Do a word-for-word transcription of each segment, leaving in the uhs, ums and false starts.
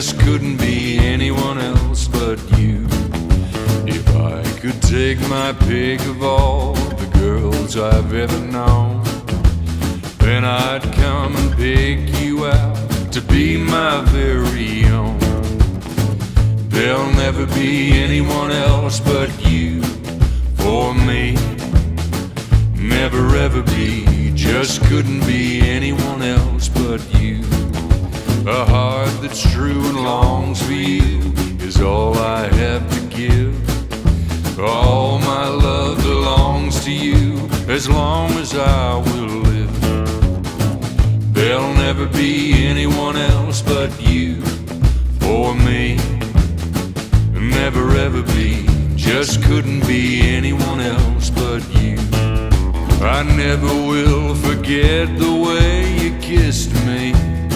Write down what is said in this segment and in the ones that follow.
just couldn't be anyone else but you. If I could take my pick of all the girls I've ever known, then I'd come and pick you out to be my very own. There'll never be anyone else but you for me. Never ever be, just couldn't be anyone else but you. A heart that's true and longs for you is all I have to give. All my love belongs to you as long as I will live. There'll never be anyone else but you for me. Never ever be, just couldn't be anyone else but you. I never will forget the way you kissed me,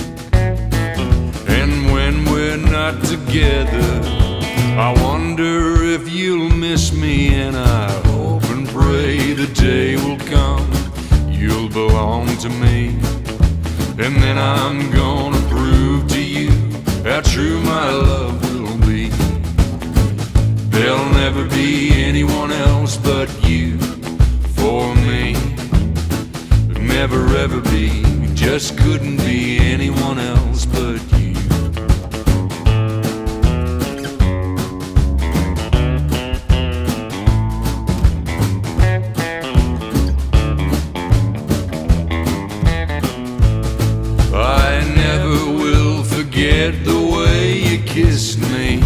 and when we're not together, I wonder if you'll miss me. And I hope and pray the day will come you'll belong to me, and then I'm gonna prove to you how true my love will be. There'll never be anyone else but you for me. Never ever be, just couldn't be anyone else but you. I never will forget the way you kissed me,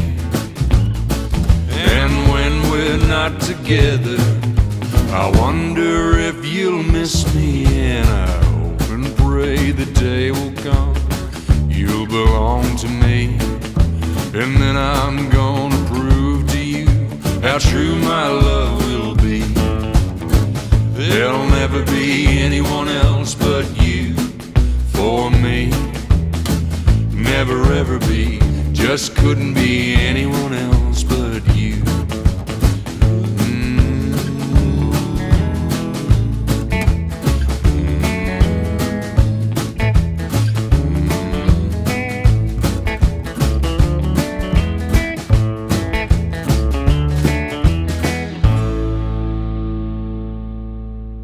and when we're not together, I wonder if you'll miss me. And I hope and pray the day will come you'll belong to me, and then I'm gonna prove to you how true my love will be. There'll never be anyone else but you for me. Never ever be, just couldn't be anyone else